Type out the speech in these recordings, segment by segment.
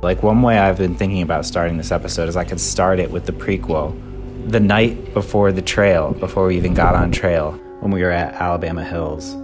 Like, one way I've been thinking about starting this episode is I could start it with the prequel. The night before the trail, before we even got on trail, when we were at Alabama Hills.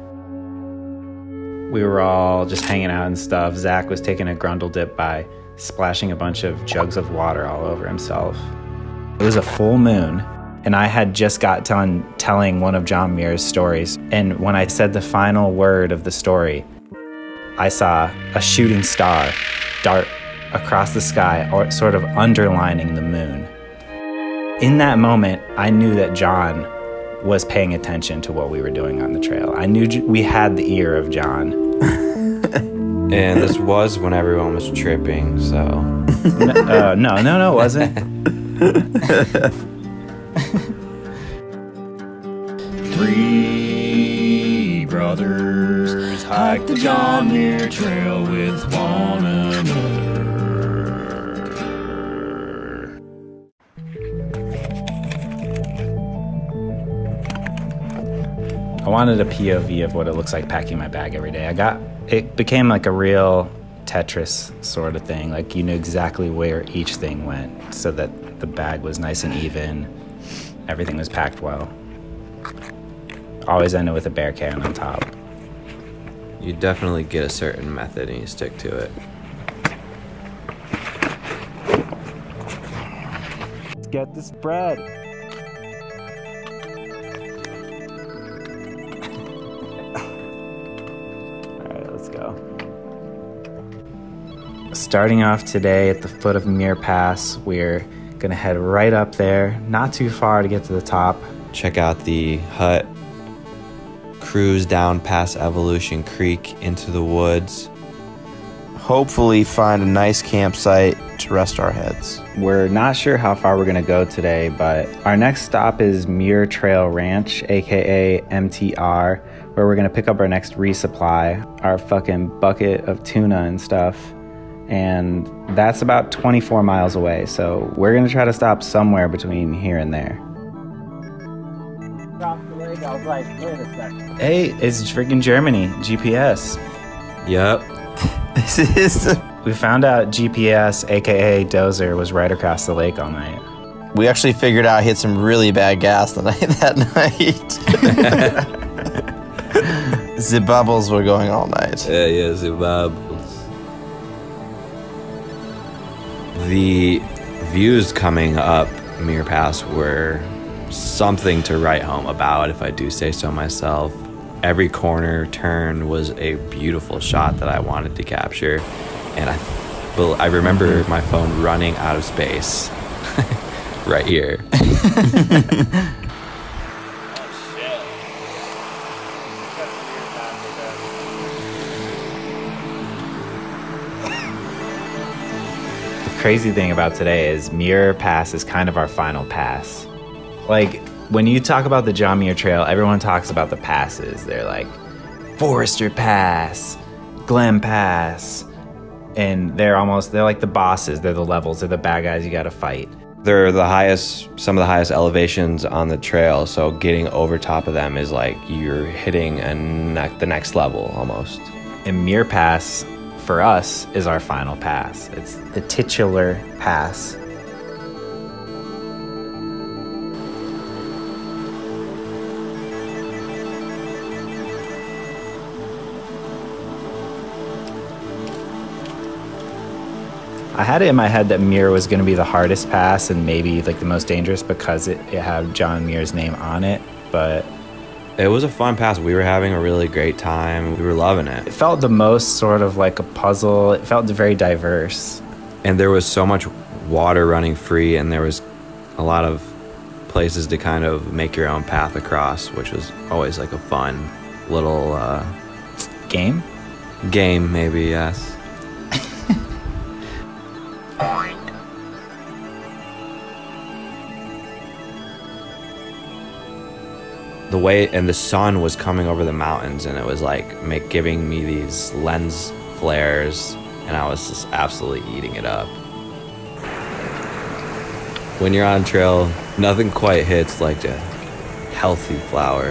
We were all just hanging out and stuff. Zach was taking a grundle dip by splashing a bunch of jugs of water all over himself. It was a full moon, and I had just got done telling one of John Muir's stories. And when I said the final word of the story, I saw a shooting star dart across the sky, or sort of underlining the moon. In that moment, I knew that John was paying attention to what we were doing on the trail. I knew we had the ear of John. And this was when everyone was tripping, so... No, it wasn't. Three brothers hike the John Muir Trail with one another. I wanted a POV of what it looks like packing my bag every day. It became like a real Tetris sort of thing. Like, you knew exactly where each thing went so that the bag was nice and even. Everything was packed well. Always ended with a bear can on top. You definitely get a certain method and you stick to it. Let's get this bread. Let's go. Starting off today at the foot of Muir Pass, we're gonna head right up there, not too far to get to the top. Check out the hut, cruise down past Evolution Creek into the woods. Hopefully find a nice campsite to rest our heads. We're not sure how far we're gonna go today, but our next stop is Muir Trail Ranch, aka MTR, where we're gonna pick up our next resupply, our fucking bucket of tuna and stuff. And that's about 24 miles away, so we're gonna try to stop somewhere between here and there. I was like, wait a second. Hey, it's freaking Germany, GPS. Yep. This is... We found out GPS, aka Dozer, was right across the lake all night. We actually figured out he had some really bad gas that night. The bubbles were going all night. Yeah, the bubbles. The views coming up Muir Pass were something to write home about, if I do say so myself. Every corner turn was a beautiful shot that I wanted to capture, and I remember my phone running out of space right here. The crazy thing about today is Muir Pass is kind of our final pass. Like, when you talk about the John Muir Trail, everyone talks about the passes. They're like Forester Pass, Glen Pass, and they're like the bosses. They're the levels. They're the bad guys you gotta fight. They're some of the highest elevations on the trail, so getting over top of them is like you're hitting the next level almost. And Muir Pass, for us, is our final pass. It's the titular pass. I had it in my head that Muir was going to be the hardest pass and maybe like the most dangerous because it had John Muir's name on it, but it was a fun pass. We were having a really great time. We were loving it. It felt the most sort of like a puzzle. It felt very diverse. And there was so much water running free, and there was a lot of places to kind of make your own path across, which was always like a fun little game, maybe, yes. The way, and the sun was coming over the mountains, and it was like giving me these lens flares, and I was just absolutely eating it up. When you're on trail, nothing quite hits like a healthy flower.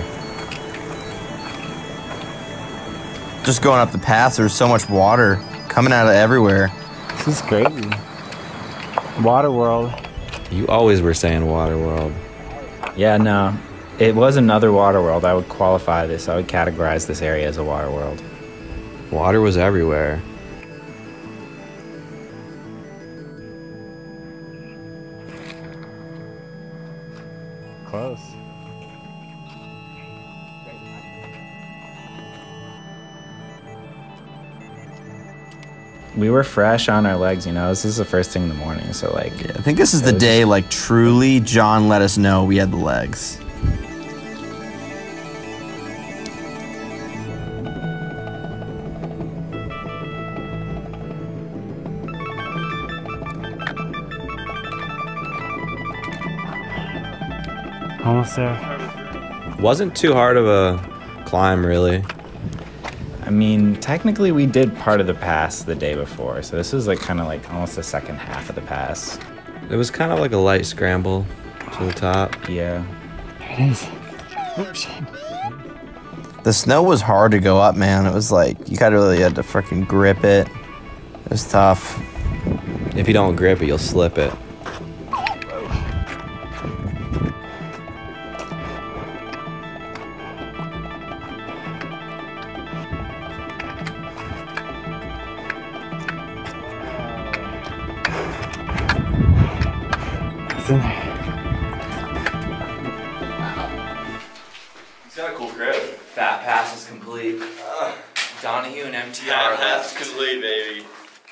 Just going up the pass, there's so much water coming out of everywhere. This is crazy. Water world. You always were saying Waterworld. Yeah, no. It was another water world. I would qualify this. I would categorize this area as a water world. Water was everywhere. Close. We were fresh on our legs, you know. This is the first thing in the morning, so like. I think this is the day, like, truly John let us know we had the legs. Almost there. Wasn't too hard of a climb, really. I mean, technically we did part of the pass the day before, so this was like kind of like almost the second half of the pass. It was kind of like a light scramble to the top. Yeah. There it is. Oops. The snow was hard to go up, man. It was like, you kind of really had to freaking grip it. It was tough. If you don't grip it, you'll slip it. It's in there. He's got a cool crib. Fat pass is complete. Donahue and MTR. Yeah, that's complete, baby.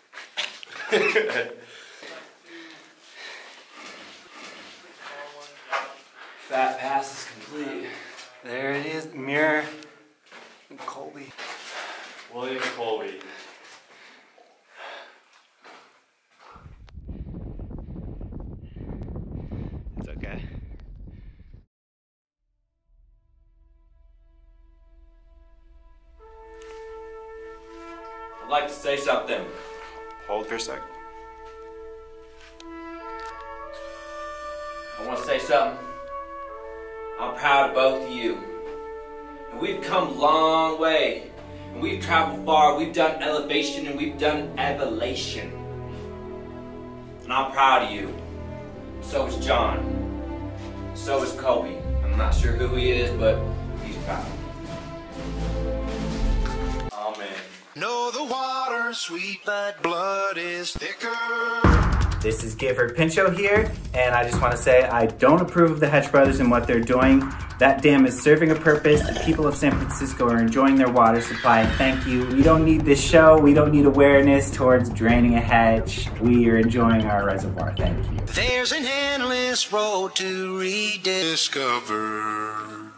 Fat pass is complete. There it is, Muir and Colby. William Colby. It's okay. I'd like to say something. Hold for a sec. I want to say something. I'm proud of both of you. And we've come a long way. And we've traveled far. We've done elevation and we've done evolution. And I'm proud of you. So is John. So is Kobe. I'm not sure who he is, but he's proud. Amen. Know the water's sweet, but blood is thicker. This is Gifford Pinchot here, and I just want to say I don't approve of the Hetch brothers and what they're doing. That dam is serving a purpose. The people of San Francisco are enjoying their water supply. Thank you. We don't need this show. We don't need awareness towards draining a hedge. We are enjoying our reservoir. Thank you. There's an endless road to rediscover.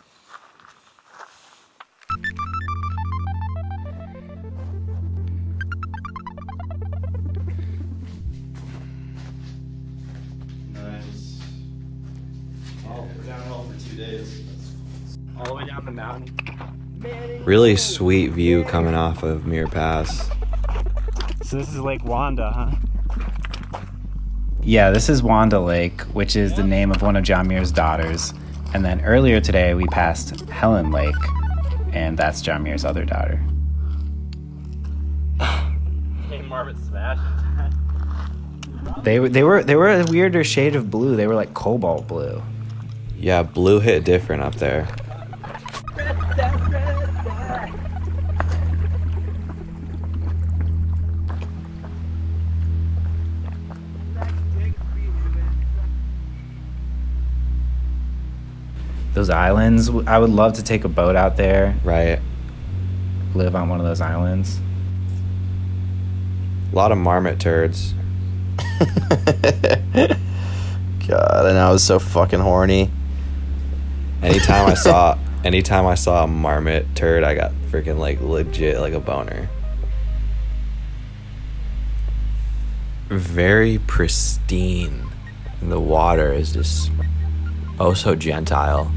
Nice. Oh, we're downhill for 2 days. All the way down the mountain. Really sweet view coming off of Muir Pass. So this is Lake Wanda, huh? Yeah, this is Wanda Lake, which is the name of one of John Muir's daughters. And then earlier today, we passed Helen Lake, and that's John Muir's other daughter. Hey, Marmot Smash. They were a weirder shade of blue. They were like cobalt blue. Yeah, blue hit different up there. Those islands, I would love to take a boat out there, Right. live on one of those islands. A lot of marmot turds. God, and I was so fucking horny. Anytime I saw a marmot turd, I got freaking like legit like a boner. Very pristine. And the water is just oh so gentile.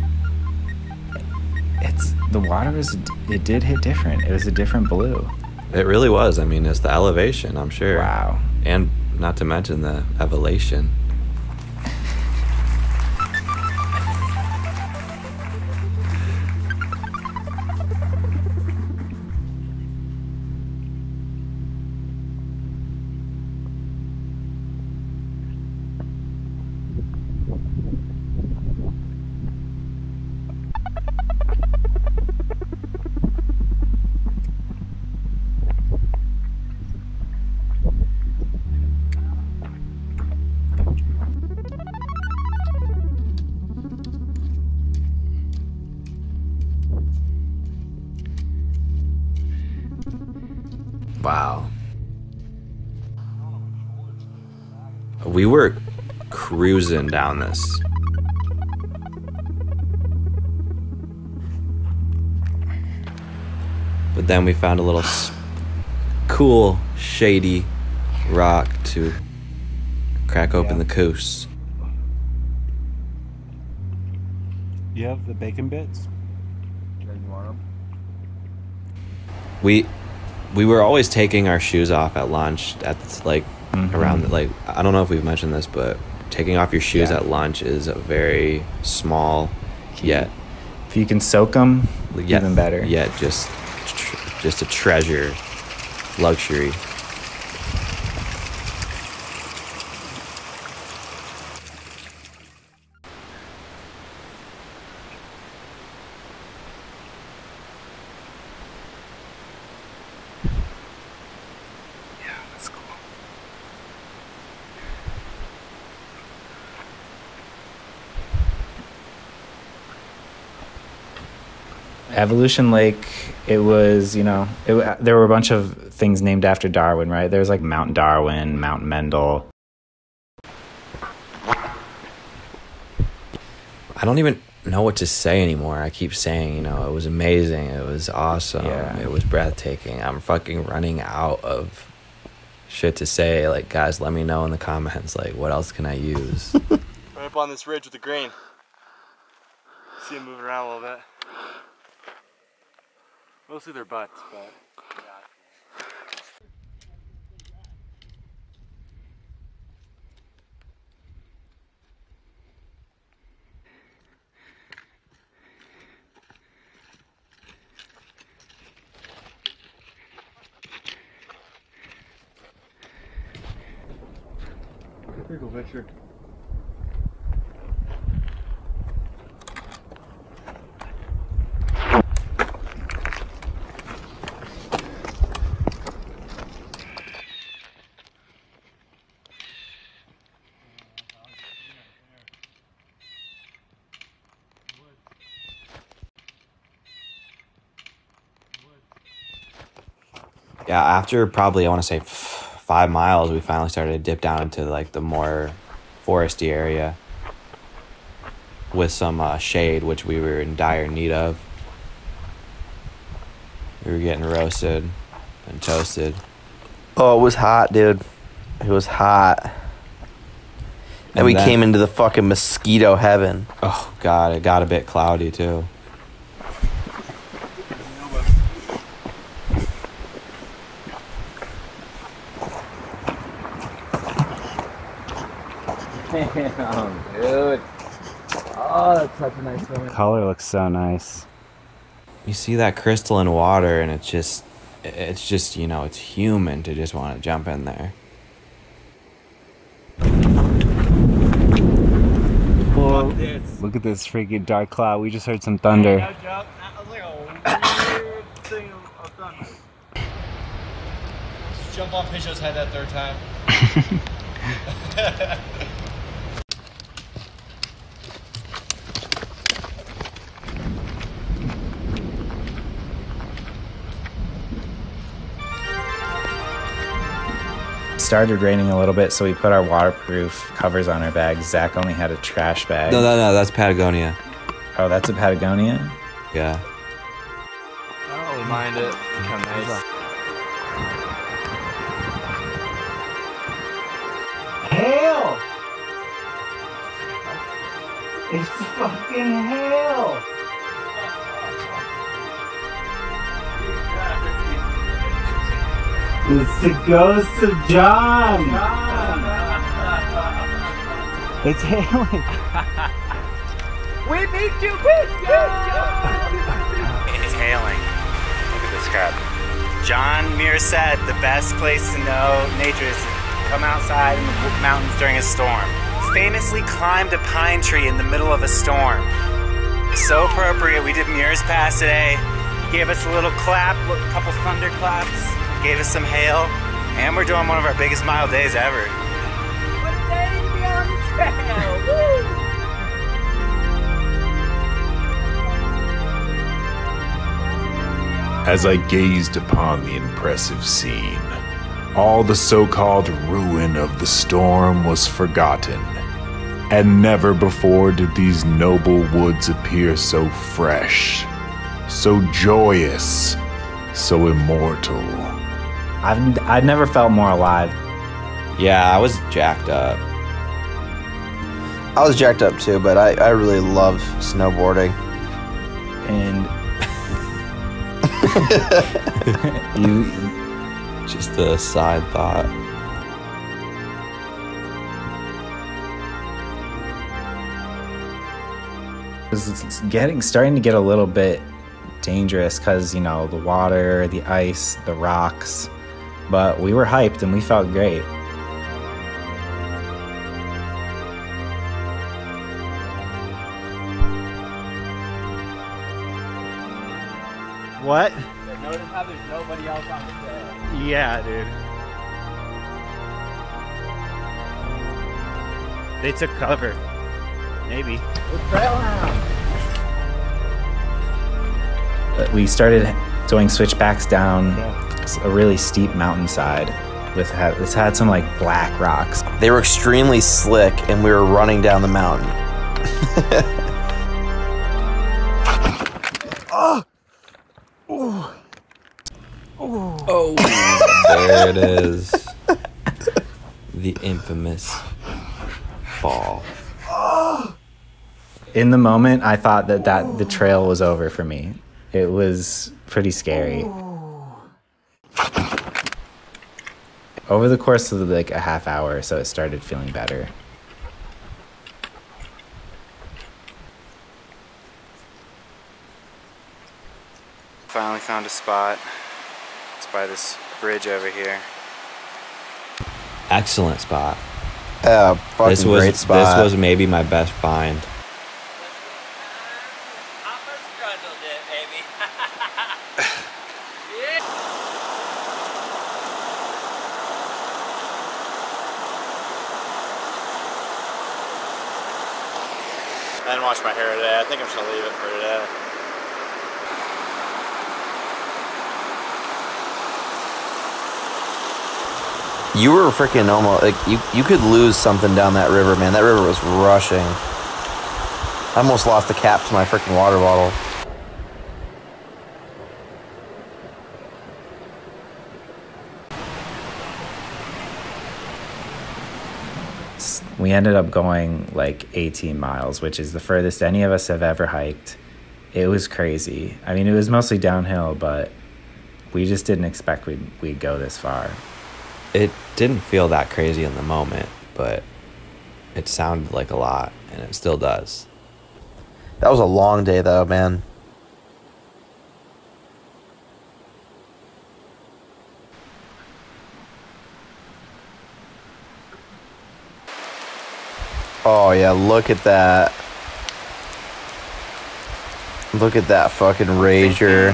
The water it did hit different. It was a different blue. It really was. I mean, it's the elevation, I'm sure. Wow. And not to mention the evolution. Wow. We were cruising down this. But then we found a little cool, shady rock to crack open the coos. You have the bacon bits? We were always taking our shoes off at lunch at like around like I don't know if we've mentioned this, but taking off your shoes at lunch is a very small yet If you can soak them, even better. Yet just a treasure, luxury. Evolution Lake, it was, you know, there were a bunch of things named after Darwin, right? There's like Mount Darwin, Mount Mendel. I don't even know what to say anymore. I keep saying, you know, it was amazing, it was awesome, it was breathtaking. I'm fucking running out of shit to say. Like, guys, let me know in the comments, like, what else can I use? Right up on this ridge with the grain. See them moving around a little bit. Mostly their butts, but pretty cool picture. Yeah, after probably, I want to say 5 miles, we finally started to dip down into like the more foresty area with some shade, which we were in dire need of. We were getting roasted and toasted. Oh, it was hot, dude. It was hot. And we came into the fucking mosquito heaven. Oh, God, it got a bit cloudy, too. Damn, dude. Oh, that's such a nice swimming. Color looks so nice. You see that crystalline water, and it's just, you know, it's human to just want to jump in there. Whoa. Look at this freaking dark cloud. We just heard some thunder. That was like a weird thing of thunder. Just jump on Pisho's head that third time. It started raining a little bit, so we put our waterproof covers on our bags. Zach only had a trash bag. No, that's Patagonia. Oh, that's a Patagonia? Yeah. I don't really mind it. It's kind of nice. Hail! It's fucking hail! It's the ghost of John! It's hailing! We beat you, bitch! It's hailing. Look at this crap. John Muir said the best place to know nature is to come outside in the mountains during a storm. Famously climbed a pine tree in the middle of a storm. So appropriate. We did Muir's Pass today. He gave us a little clap, a couple thunder claps, gave us some hail, and we're doing one of our biggest mile days ever. What a day to be on the trail! Woo! as I gazed upon the impressive scene. All the so-called ruin of the storm was forgotten, and never before did these noble woods appear so fresh, so joyous, so immortal. I'd never felt more alive. Yeah, I was jacked up. I was jacked up too, but I really love snowboarding. And Just a side thought. It's starting to get a little bit dangerous because, you know, the water, the ice, the rocks. But we were hyped and we felt great. What? Notice how there's nobody else on the trail. Yeah, dude. They took cover. Maybe. The trailhound. We started doing switchbacks down a really steep mountainside. It's had some like black rocks. They were extremely slick, and we were running down the mountain. Oh, there it is. The infamous fall. In the moment, I thought that the trail was over for me. It was pretty scary. Over the course of like a half hour or so, it started feeling better. Finally found a spot. It's by this bridge over here. Excellent spot. Fucking great spot. This was maybe my best find. I didn't wash my hair today. I think I'm just gonna leave it for today. You were freaking almost like you could lose something down that river, man. That river was rushing. I almost lost the cap to my freaking water bottle. We ended up going like 18 miles, which is the furthest any of us have ever hiked. It was crazy. I mean, it was mostly downhill, but we just didn't expect we'd go this far. It didn't feel that crazy in the moment, but it sounded like a lot, and it still does. That was a long day, though, man. Oh, yeah, look at that. Look at that fucking Rager.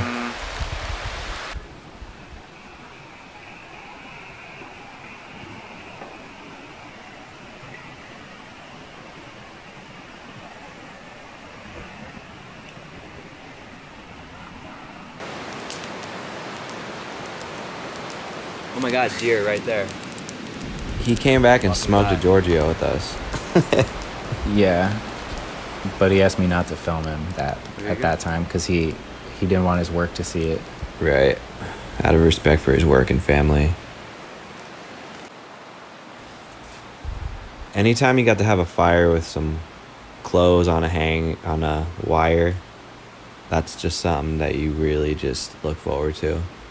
Oh my god, deer right there. He came back and smoked a Giorgio with us. Yeah, but he asked me not to film him at that time because he didn't want his work to see it. Right. Out of respect for his work and family. Anytime you got to have a fire with some clothes on a wire, that's just something that you really just look forward to.